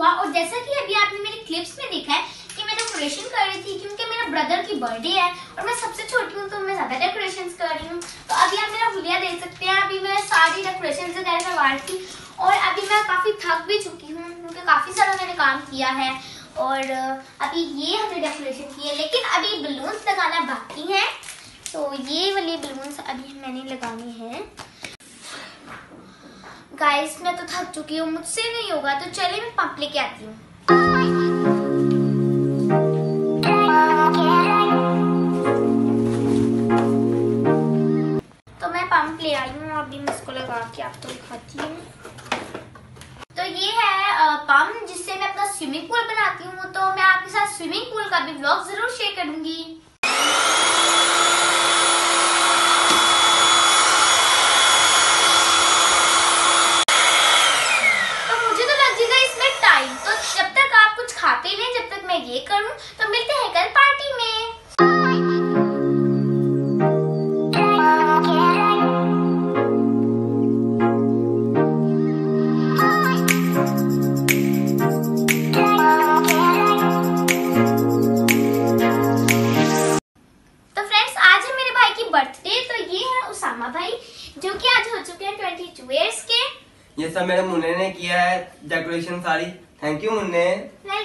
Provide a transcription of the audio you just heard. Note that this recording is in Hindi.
हुआ। और जैसा कि अभी आपने मेरे क्लिप्स में देखा है कि मैं डेकोरेशन कर रही थी, क्योंकि मेरा ब्रदर की बर्थडे है और मैं सबसे छोटी हूँ तो मैं ज्यादा डेकोरेशन कर रही हूँ। तो अभी आप मेरा हुलिया देख सकते हैं, अभी मैं सारी डेकोरेशन से करवा रही थी और अभी मैं काफी थक भी चुकी हूँ क्योंकि काफी सारा मैंने काम किया है। और अभी ये हमने डेकोरेशन की है, लेकिन अभी बलून्स लगाना बाकी है। तो ये वाले बलून्स अभी मैंने लगाने हैं। गाइस मैं तो थक चुकी हूँ, मुझसे नहीं होगा, तो चलिए मैं पंप लेके आती हूँ। तो मैं पंप ले आई हूँ, अभी मैं इसको लगा के आपको दिखाती हूँ। तो ये है पंप जिससे मैं अपना स्विमिंग पूल बनाती हूँ। तो मैं आपके साथ स्विमिंग पूल का भी व्लॉग जरूर शेयर करूंगी। जब तक आप कुछ खाते नहीं, जब तक मैं ये करूं, तो मिलते हैं कल पार्टी में। तो फ्रेंड्स आज है मेरे भाई की बर्थडे। तो ये है उसामा भाई जो कि आज हो चुके हैं 22 इयर्स के। ये सब मेरे मुन्ने ने किया है डेकोरेशन सारी। थैंक यू मुन्ने।